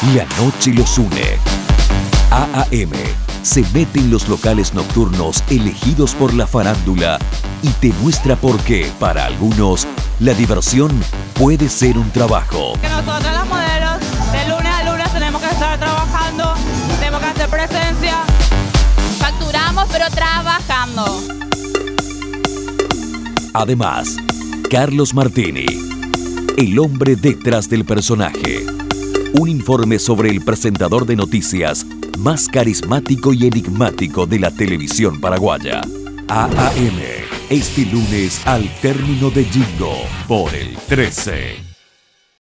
La noche los une. AAM se mete en los locales nocturnos elegidos por la farándula y te muestra por qué, para algunos, la diversión puede ser un trabajo. Que nosotros las modelos, de lunes a lunes tenemos que estar trabajando, tenemos que hacer presencia. Facturamos, pero trabajando. Además, Carlos Martini, el hombre detrás del personaje. Un informe sobre el presentador de noticias más carismático y enigmático de la televisión paraguaya. AAM, este lunes al término de Jingo, por el 13.